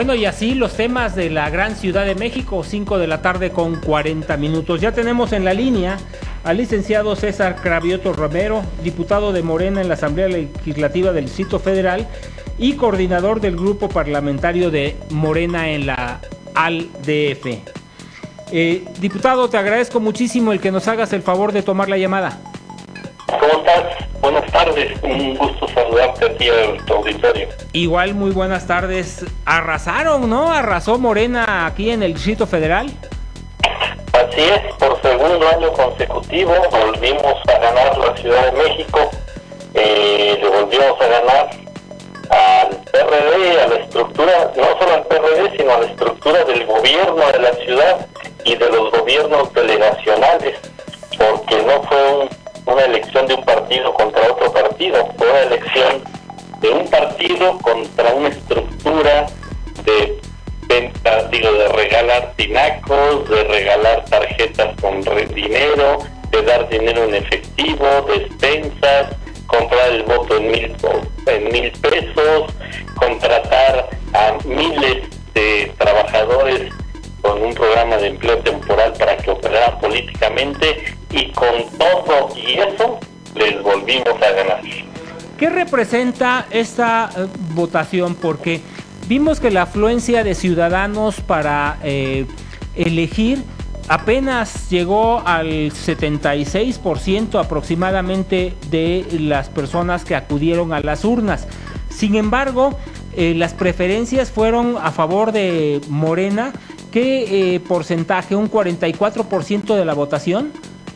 Bueno, y así los temas de la gran Ciudad de México, 5 de la tarde con 40 minutos. Ya tenemos en la línea al licenciado César Cravioto Romero, diputado de Morena en la Asamblea Legislativa del Distrito Federal y coordinador del grupo parlamentario de Morena en la ALDF. Diputado, te agradezco muchísimo el que nos hagas el favor de tomar la llamada. ¿Cómo estás? Buenas tardes, un gusto saludarte a ti a tu auditorio. Igual, muy buenas tardes. Arrasaron, ¿no? Arrasó Morena aquí en el Distrito Federal. Así es, por segundo año consecutivo volvimos a ganar la Ciudad de México, le volvimos a ganar al PRD, a la estructura, no solo al PRD, sino a la estructura del gobierno de la ciudad y de los gobiernos delegacionales, porque no fue una elección de un partido contra otro partido, fue una elección de un partido contra una estructura de venta, de regalar tinacos, de regalar tarjetas con dinero, de dar dinero en efectivo, despensas, comprar el voto en 1,000 pesos, contratar a miles de trabajadores con un programa de empleo temporal para que operaran políticamente, y con todo y eso les volvimos a ganar. ¿Qué representa esta votación? Porque vimos que la afluencia de ciudadanos para elegir apenas llegó al 76% aproximadamente de las personas que acudieron a las urnas. Sin embargo, las preferencias fueron a favor de Morena. ¿Qué porcentaje? ¿Un 44% de la votación?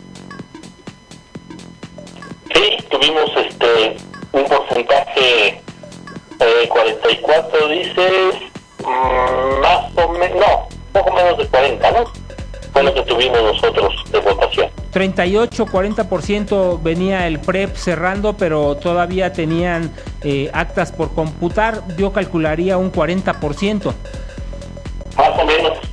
Sí, tuvimos un porcentaje 44, dices, más o menos, no, poco menos de 40, ¿no? Fue lo que tuvimos nosotros de votación. 38-40% venía el PREP cerrando, pero todavía tenían actas por computar. Yo calcularía un 40%. Más o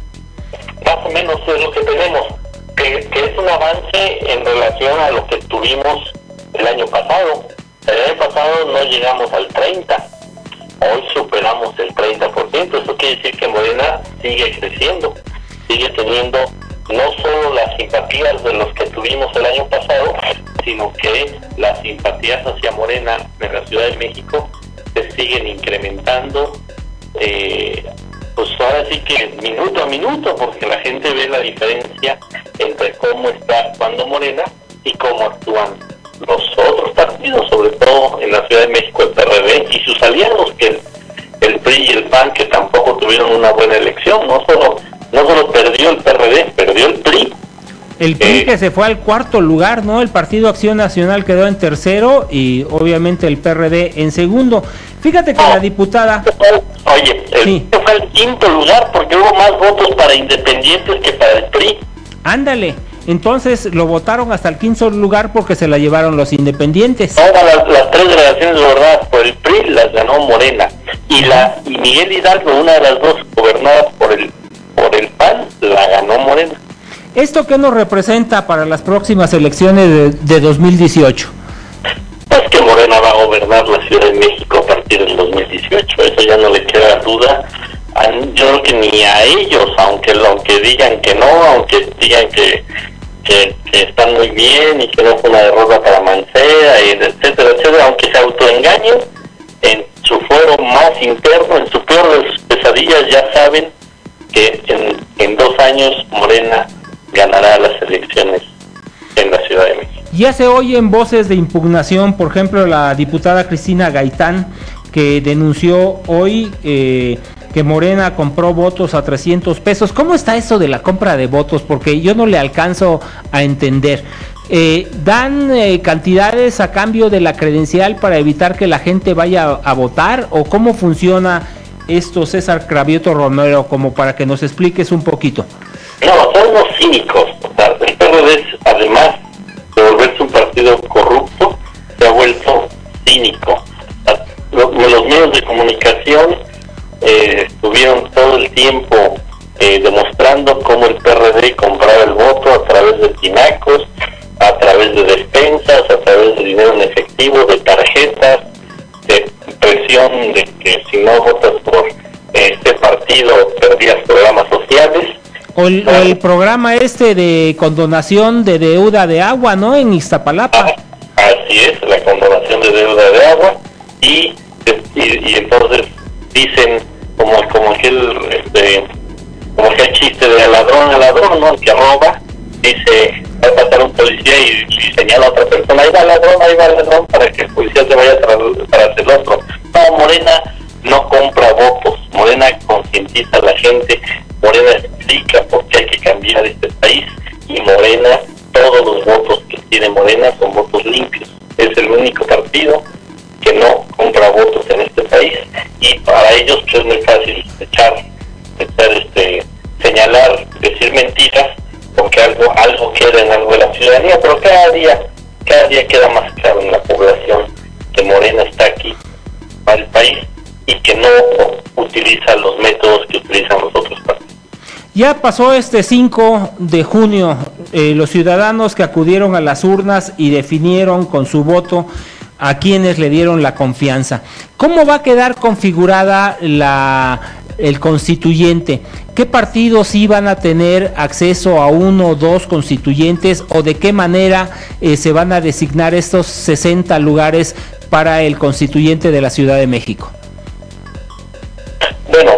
menos es lo que tenemos, que es un avance en relación a lo que tuvimos el año pasado. El año pasado no llegamos al 30%, hoy superamos el 30%, eso quiere decir que Morena sigue creciendo, sigue teniendo no solo las simpatías de los que tuvimos el año pasado, sino que las simpatías hacia Morena en la Ciudad de México se siguen incrementando, pues ahora sí que minuto a minuto, porque la gente ve la diferencia entre cómo está actuando Morena y cómo actúan los otros partidos, sobre todo en la Ciudad de México el PRD y sus aliados, que el PRI y el PAN, que tampoco tuvieron una buena elección. No solo perdió el PRD, perdió el PRI. El PRI que se fue al cuarto lugar, ¿no? El Partido Acción Nacional quedó en tercero y obviamente el PRD en segundo. Fíjate que la diputada... Oye, el PRI fue al quinto lugar porque hubo más votos para independientes que para el PRI. Ándale, entonces lo votaron hasta el quinto lugar porque se la llevaron los independientes. Todas las tres delegaciones gobernadas por el PRI las ganó Morena. Y Miguel Hidalgo, una de las dos gobernadas por el PAN, la ganó Morena. ¿Esto qué nos representa para las próximas elecciones de 2018? Pues que Morena va a gobernar la Ciudad de México a partir del 2018, eso ya no le queda duda. Yo creo que ni a ellos, aunque digan que no, aunque digan que están muy bien y que no fue una derrota para Mancera, y etcétera, etcétera, aunque se autoengañen en su fuero más interno, en su peor de sus pesadillas, ya saben que en 2 años Morena ganará las elecciones en la Ciudad de México. Ya se oyen voces de impugnación, por ejemplo la diputada Cristina Gaitán, que denunció hoy que Morena compró votos a 300 pesos. ¿Cómo está eso de la compra de votos? Porque yo no le alcanzo a entender. ¿Dan cantidades a cambio de la credencial para evitar que la gente vaya a votar? ¿O cómo funciona esto, César Cravioto Romero, como para que nos expliques un poquito? No, son unos cínicos. O sea, el PRD, además de volverse un partido corrupto, se ha vuelto cínico. Los medios de comunicación estuvieron todo el tiempo demostrando cómo el PRD compraba el voto a través de tinacos, a través de despensas, a través de dinero en efectivo, de tarjetas, de presión de que si no votas por este partido O el programa de condonación de deuda de agua, ¿no? En Iztapalapa. Así es, la condonación de deuda de agua, y entonces dicen como aquel chiste de al ladrón, ¿no? El que roba, dice, va a pasar un policía y señala a otra persona, ahí va el ladrón, para que el policía se vaya tras el otro. No, Morena no compra votos, Morena concientiza a la gente, Morena explica por qué hay que cambiar este país, y Morena, todos los votos que tiene Morena son votos limpios. Es el único partido que no compra votos en este país, y para ellos pues, es muy fácil señalar, decir mentiras, porque algo queda en algo de la ciudadanía, pero cada día queda más claro en la población que Morena está aquí para el país y que no utiliza los métodos que utilizan los otros partidos. Ya pasó este 5 de junio, los ciudadanos que acudieron a las urnas y definieron con su voto a quienes le dieron la confianza. ¿Cómo va a quedar configurada el constituyente? ¿Qué partidos iban a tener acceso a 1 o 2 constituyentes, o de qué manera se van a designar estos 60 lugares para el constituyente de la Ciudad de México? Bueno,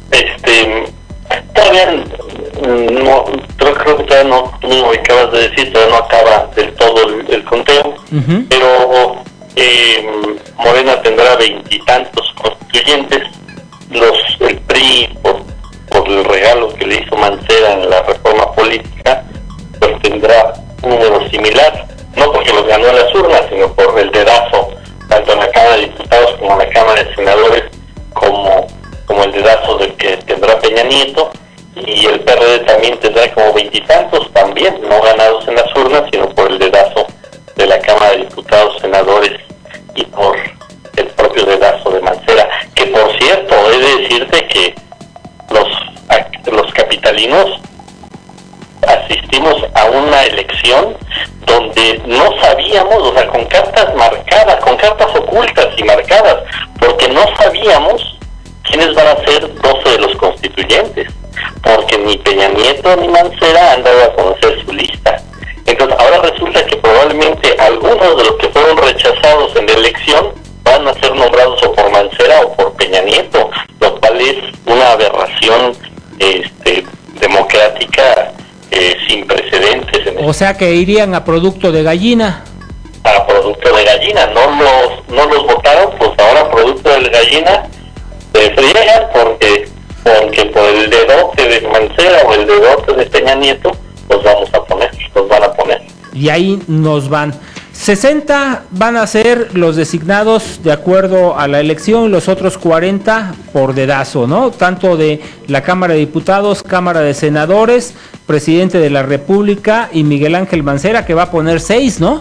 todavía no, creo que todavía no, tú mismo acabas de decir, todavía no acaba del todo el conteo, pero Morena tendrá 20 y tantos constituyentes. El PRI, por el regalo que le hizo Mancera en la reforma política, pues tendrá un número similar, no porque los ganó en las urnas, sino por el dedazo, tanto en la Cámara de Diputados como en la Cámara de Senadores, como el dedazo del que tendrá Peña Nieto, y el PRD también tendrá como 20 y tantos, también no ganados en las urnas, sino por el dedazo de la Cámara de Diputados, Senadores, y por el propio dedazo de Mancera, que por cierto, he de decirte que los capitalinos asistimos a una elección donde no sabíamos, o sea, con cartas marcadas, con cartas ocultas y marcadas, porque no sabíamos quiénes van a ser 12 de los constituyentes, porque ni Peña Nieto ni Mancera han dado a conocer su lista. Entonces ahora resulta que probablemente algunos de los que fueron rechazados en la elección van a ser nombrados o por Mancera o por Peña Nieto, lo cual es una aberración democrática sin precedentes. O sea que irían a producto de gallina. A producto de gallina, no los votaron, pues ahora producto de gallina se friegan porque por el dedote de Mancera o el dedote de Peña Nieto los van a poner. Y ahí nos van. 60 van a ser los designados de acuerdo a la elección, los otros 40 por dedazo, ¿no? Tanto de la Cámara de Diputados, Cámara de Senadores, Presidente de la República y Miguel Ángel Mancera, que va a poner 6, ¿no?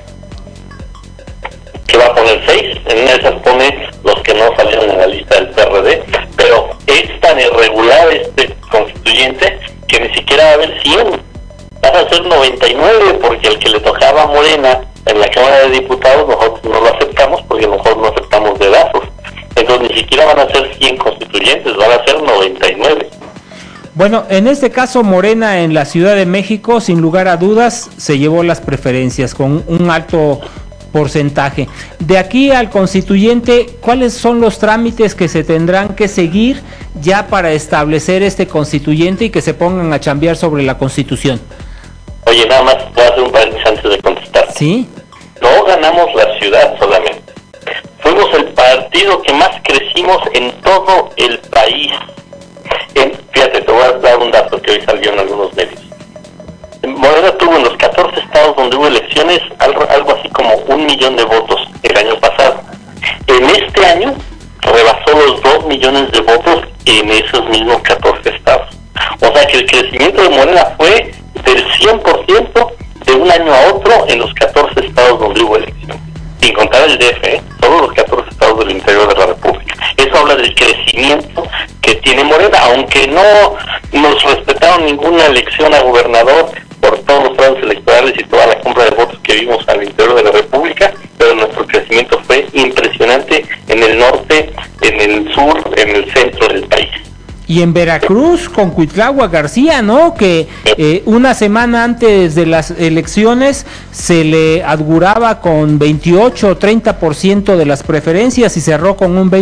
Que va a poner 6, en esas pone los que no salieron en la lista del PRD, pero es tan irregular este constituyente que ni siquiera va a haber 100, van a ser 99, porque el que le tocaba a Morena en la Cámara de Diputados nosotros no lo aceptamos porque nosotros no aceptamos dedazos. Entonces ni siquiera van a ser 100 constituyentes, van a ser 99. Bueno, en este caso Morena en la Ciudad de México, sin lugar a dudas, se llevó las preferencias con un alto porcentaje. De aquí al constituyente, ¿cuáles son los trámites que se tendrán que seguir ya para establecer este constituyente y que se pongan a chambear sobre la Constitución? Oye, nada más voy a hacer un paréntesis antes de contestar. ¿Sí? No ganamos la ciudad solamente. Fuimos el partido que más crecimos en todo el país. Fíjate, te voy a dar un dato que hoy salió en algunos medios. Morena tuvo en los 14 estados donde hubo elecciones algo así como 1 millón de votos el año pasado. En este año rebasó los 2 millones de votos en esos mismos 14 estados. O sea que el crecimiento de Morena fue del 100% de un año a otro en los 14 estados donde hubo elecciones. Sin contar el DF, solo los 14 estados del interior de la República. Eso habla del crecimiento que tiene Morena, aunque no nos respetaron ninguna elección a gobernador por todos los fraudes electorales y toda la compra de votos que vimos al interior de la República, pero nuestro crecimiento fue impresionante en el norte, en el sur, en el centro del país. Y en Veracruz, con Cuitlahua García, ¿no? Que una semana antes de las elecciones se le auguraba con 28 o 30% de las preferencias y cerró con un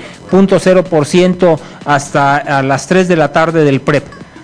20.0% hasta a las 3 de la tarde del PREP.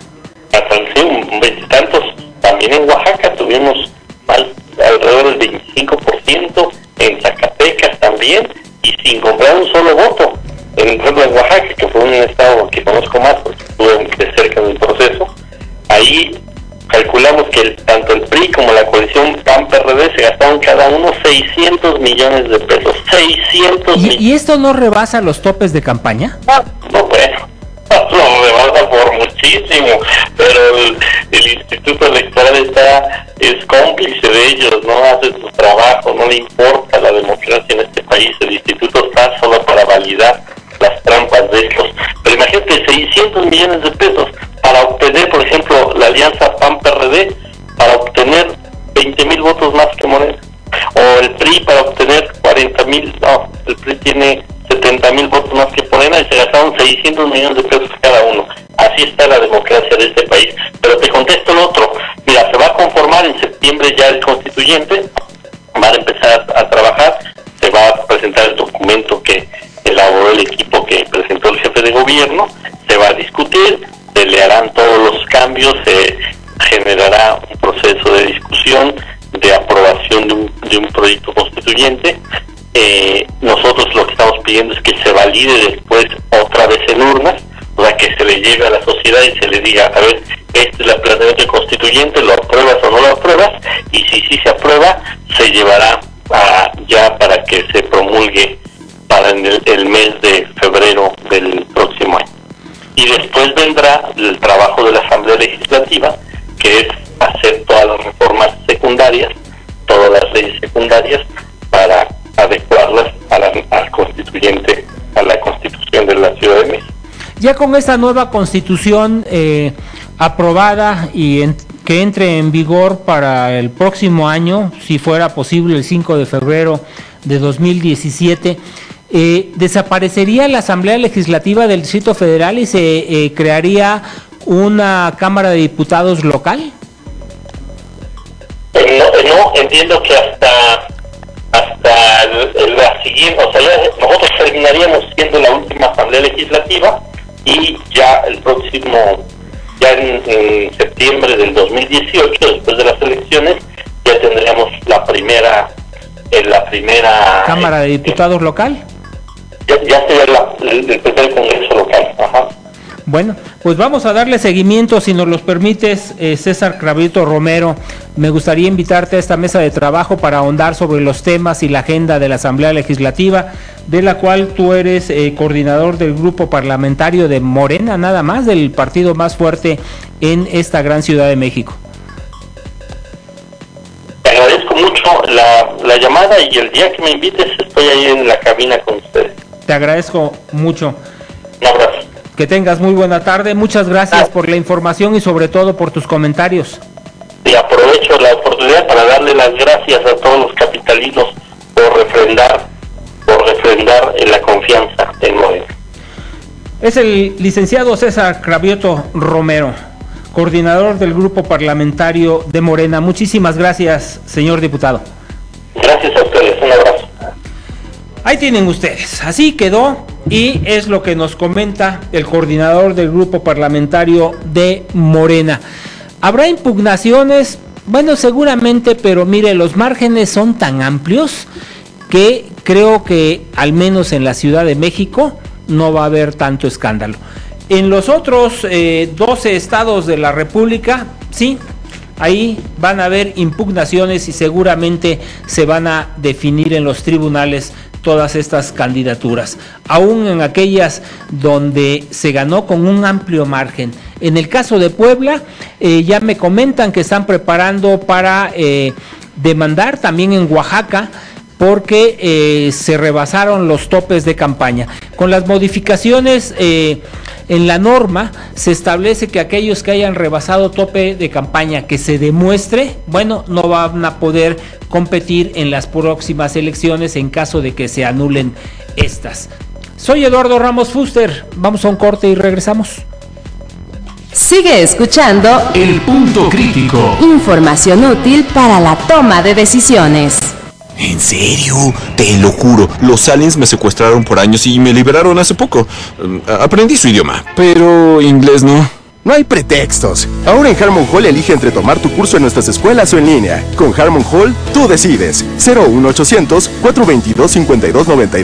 Sí, un veintitantos. También en Oaxaca tuvimos alrededor del 25%, en Zacatecas también, y sin comprar un solo voto. Por ejemplo, en Oaxaca, que fue un estado que conozco más porque estuve de cerca en el proceso, ahí calculamos que tanto el PRI como la coalición PAN-PRD se gastaron cada uno 600 millones de pesos. 600 millones. ¿Y esto no rebasa los topes de campaña? No, bueno, lo rebasa por muchísimo, pero el Instituto Electoral es cómplice de ellos, no hace su trabajo, no le importa la democracia en este país. El instituto está solo para validar las trampas de estos. Pero imagínate, 600 millones de pesos para obtener, por ejemplo, la alianza PAN-PRD, para obtener 20,000 votos más que Morena, o el PRI para obtener 40,000, no, el PRI tiene 70,000 votos más que Morena y se gastaron 600 millones de pesos cada uno. Así está la democracia de este país. Pero te contesto lo otro. Mira, se va a conformar en septiembre ya el constituyente, van a empezar a trabajar, se va a presentar el documento que elaboró el equipo que presentó el jefe de gobierno, se va a discutir, se le harán todos los cambios, se generará un proceso de discusión, de aprobación de un proyecto constituyente. Nosotros lo que estamos pidiendo es que se valide después otra vez en urnas, o sea, que se le llegue a la sociedad y se le diga, a ver, esta es la planteamiento constituyente, ¿lo apruebas o no lo apruebas? Y si sí se aprueba, se llevará ya para que se promulgue para el mes de febrero del próximo año. Y después vendrá el trabajo de la Asamblea Legislativa, que es hacer todas las reformas secundarias, todas las leyes secundarias, para adecuarlas al constituyente, a la Constitución de la Ciudad de México. Ya con esta nueva Constitución aprobada y que entre en vigor para el próximo año, si fuera posible el 5 de febrero de 2017, desaparecería la Asamblea Legislativa del Distrito Federal y se crearía una Cámara de Diputados local. No, entiendo que hasta la siguiente, o sea, nosotros terminaríamos siendo la última Asamblea Legislativa y ya el próximo, ya en septiembre del 2018, después de las elecciones, ya tendríamos la primera Cámara de Diputados local. Ya sería el primer Congreso local. Ajá. Bueno, pues vamos a darle seguimiento, si nos los permites, César Cravioto Romero. Me gustaría invitarte a esta mesa de trabajo para ahondar sobre los temas y la agenda de la Asamblea Legislativa, de la cual tú eres coordinador del grupo parlamentario de Morena, nada más, del partido más fuerte en esta gran Ciudad de México. Te agradezco mucho la llamada y el día que me invites estoy ahí en la cabina con ustedes. Te agradezco mucho. Un abrazo. Que tengas muy buena tarde, muchas gracias por la información y sobre todo por tus comentarios. Y aprovecho la oportunidad para darle las gracias a todos los capitalinos por refrendar la confianza en Morena. Es el licenciado César Cravioto Romero, coordinador del grupo parlamentario de Morena. Muchísimas gracias, señor diputado. Gracias a ustedes, un abrazo. Ahí tienen ustedes, así quedó y es lo que nos comenta el coordinador del grupo parlamentario de Morena. ¿Habrá impugnaciones? Bueno, seguramente, pero mire, los márgenes son tan amplios que creo que al menos en la Ciudad de México no va a haber tanto escándalo. En los otros 12 estados de la República, sí, ahí van a haber impugnaciones y seguramente se van a definir en los tribunales todas estas candidaturas, aún en aquellas donde se ganó con un amplio margen. En el caso de Puebla, ya me comentan que están preparando para demandar también en Oaxaca, porque se rebasaron los topes de campaña. Con las modificaciones en la norma se establece que aquellos que hayan rebasado tope de campaña que se demuestre, bueno, no van a poder competir en las próximas elecciones en caso de que se anulen estas. Soy Eduardo Ramos Fuster. Vamos a un corte y regresamos. Sigue escuchando El Punto Crítico. Información útil para la toma de decisiones. ¿En serio? Te lo juro, los aliens me secuestraron por años y me liberaron hace poco. Aprendí su idioma, pero inglés no. No hay pretextos. Ahora en Harmon Hall elige entre tomar tu curso en nuestras escuelas o en línea. Con Harmon Hall, tú decides. 01800 422 5292.